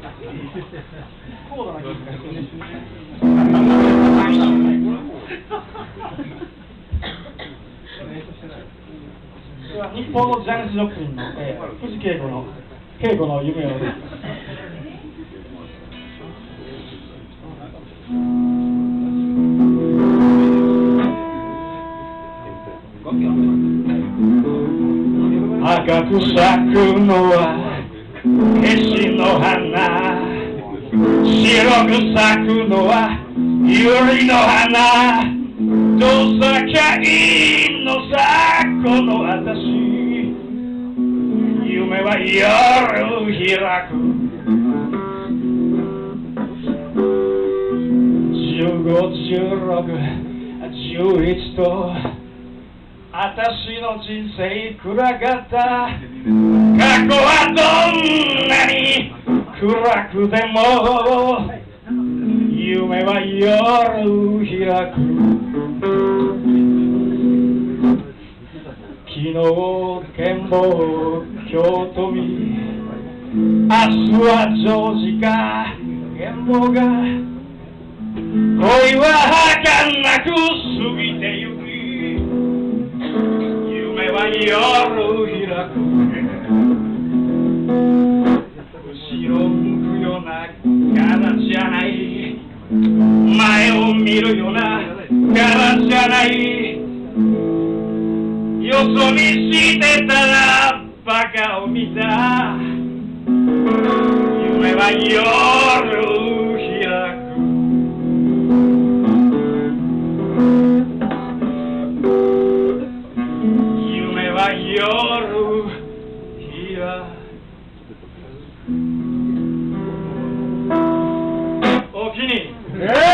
高度な技術が必要ですね。日本のジャニス・ジョプリンの、藤恵子の夢を赤く咲くのはケシの花、白く咲くのはユリの花、どさかいのさこの私、夢は夜開く。15、16、11と私の人生暗かった。過去はどんなに暗くでも夢は夜開く。昨日剣謀京都美、明日はジョージか剣謀が、恋は儚く過ぎてゆく。夢は夜開く。後ろ向くような柄じゃない、前を見るような柄じゃない、よそ見してたらバカを見た。夢は夜開く。夢は夜開く。おおきに。